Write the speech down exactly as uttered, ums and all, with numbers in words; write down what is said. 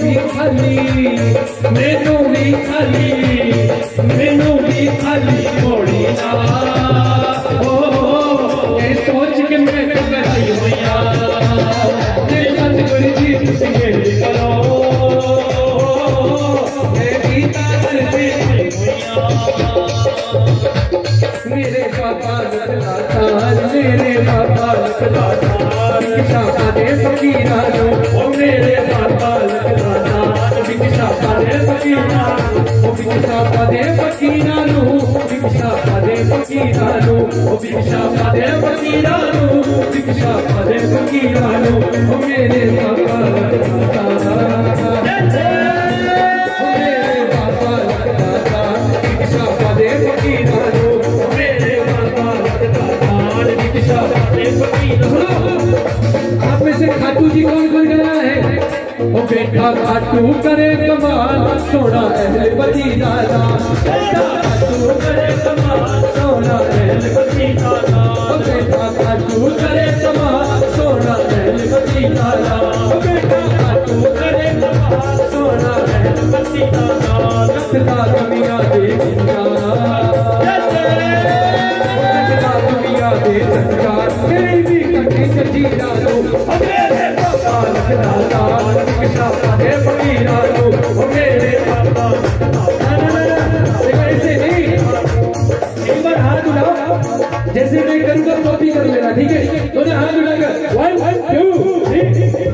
भी खाली मैनू भी खाली मैनू भी खाली मोड़ी ना ओ ये सोच के मैं घबराई होया ते सतगुरु जी तुसी मेरी करो मेरी तार पे मेरे बाबा लखदाता मेरे बाबा लखदाता शाखा दे फकीरा लो ओ मेरे बाबा लखदाता शाखा दे फकीरा ओ शाखा दे फकीरा लो शाखा दे फकीरा लो ओ शाखा दे फकीरा लो शाखा दे फकीरा लो ओ मेरे बाबा लखदाता मेरे बाबा लखदाता शाखा दे फकीरा लो आप में से खाटू जी कौन कौन गया है? ओ बेटा खाटू करे कमाल सोना अहल बदी दादा बेटा खाटू करे कमाल सोना अहल बदी दादा ओ बेटा खाटू करे कमाल सोना अहल बदी दादा ओ बेटा खाटू करे कमाल सोना अहल बदी दादा रखता दुनिया दे दुनिया दे संस्कार तेरी भी कटी सजी डालो मेरे बाबा लखदाता शाखा दे फकीरा लो मेरे बाबा ऐसे नहीं एक बार हाथ उठाओ जैसे मैं करूँगा तो भी कर लेना ठीक है तो हाथ उठाकर वन वन टू थ्री